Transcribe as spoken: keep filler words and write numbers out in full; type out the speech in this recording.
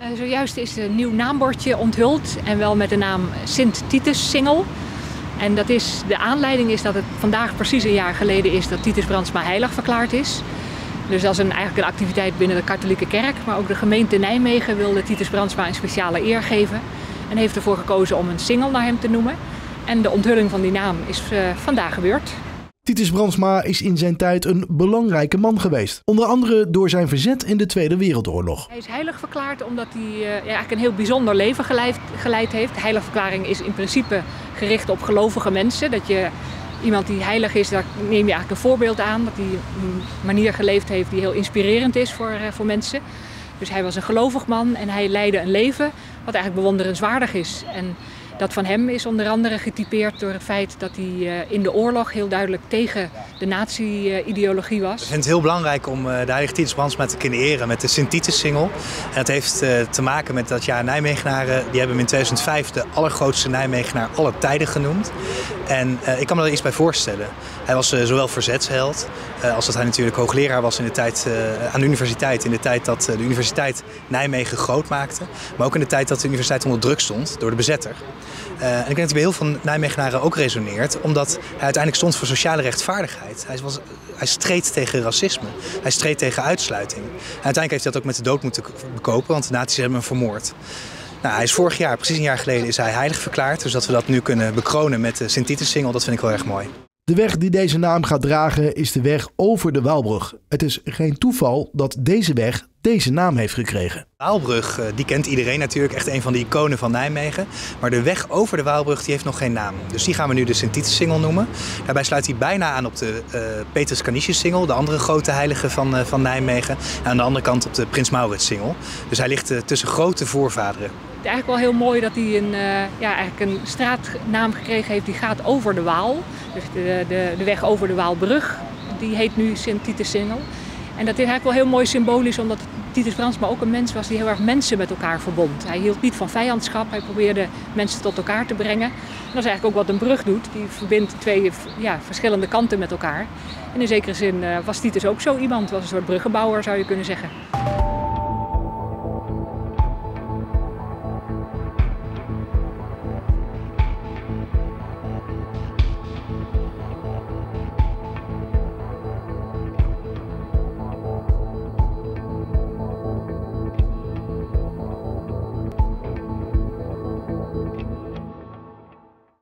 Zojuist is een nieuw naambordje onthuld en wel met de naam Sint-Titus-singel. En dat is, de aanleiding is dat het vandaag precies een jaar geleden is dat Titus Brandsma heilig verklaard is. Dus dat is een, eigenlijk een activiteit binnen de katholieke kerk. Maar ook de gemeente Nijmegen wilde Titus Brandsma een speciale eer geven. En heeft ervoor gekozen om een singel naar hem te noemen. En de onthulling van die naam is uh, vandaag gebeurd. Titus Brandsma is in zijn tijd een belangrijke man geweest. Onder andere door zijn verzet in de Tweede Wereldoorlog. Hij is heilig verklaard omdat hij uh, ja, eigenlijk een heel bijzonder leven geleid, geleid heeft. De heiligverklaring is in principe gericht op gelovige mensen. Dat je iemand die heilig is, daar neem je eigenlijk een voorbeeld aan. Dat hij een manier geleefd heeft die heel inspirerend is voor, uh, voor mensen. Dus hij was een gelovig man en hij leidde een leven wat eigenlijk bewonderenswaardig is. En dat van hem is onder andere getypeerd door het feit dat hij in de oorlog heel duidelijk tegen de nazi-ideologie was. Ik vind het heel belangrijk om de heilige Titus Brandsma te kunnen eren met de Sint-Titus-singel. En dat heeft te maken met dat ja, Nijmegenaren, die hebben hem in tweeduizend vijf de allergrootste Nijmegenaar aller tijden genoemd. En uh, ik kan me daar iets bij voorstellen. Hij was uh, zowel verzetsheld uh, als dat hij natuurlijk hoogleraar was in de tijd, uh, aan de universiteit. In de tijd dat uh, de universiteit Nijmegen groot maakte. Maar ook in de tijd dat de universiteit onder druk stond door de bezetter. Uh, en ik denk dat hij bij heel veel Nijmegenaren ook resoneert, omdat hij uiteindelijk stond voor sociale rechtvaardigheid. Hij, was, hij streed tegen racisme, hij streed tegen uitsluiting. En uiteindelijk heeft hij dat ook met de dood moeten bekopen, want de nazi's hebben hem vermoord. Nou, hij is vorig jaar, precies een jaar geleden, is hij heilig verklaard. Dus dat we dat nu kunnen bekronen met de Sint-Titus-singel, dat vind ik wel erg mooi. De weg die deze naam gaat dragen is de weg over de Waalbrug. Het is geen toeval dat deze weg deze naam heeft gekregen. De Waalbrug, die kent iedereen natuurlijk, echt een van de iconen van Nijmegen. Maar de weg over de Waalbrug die heeft nog geen naam. Dus die gaan we nu de Sint-Titus-singel noemen. Daarbij sluit hij bijna aan op de uh, Petrus Canisius-singel, de andere grote heilige van, uh, van Nijmegen. En aan de andere kant op de Prins Maurits-singel. Dus hij ligt uh, tussen grote voorvaderen. Het is eigenlijk wel heel mooi dat hij een, uh, ja, eigenlijk een straatnaam gekregen heeft die gaat over de Waal. Dus de, de, de weg over de Waalbrug, die heet nu Sint-Titus-singel. En dat is eigenlijk wel heel mooi symbolisch, omdat Titus Brandsma ook een mens was die heel erg mensen met elkaar verbond. Hij hield niet van vijandschap, hij probeerde mensen tot elkaar te brengen. En dat is eigenlijk ook wat een brug doet, die verbindt twee ja, verschillende kanten met elkaar. En in zekere zin uh, was Titus ook zo iemand, was een soort bruggenbouwer zou je kunnen zeggen.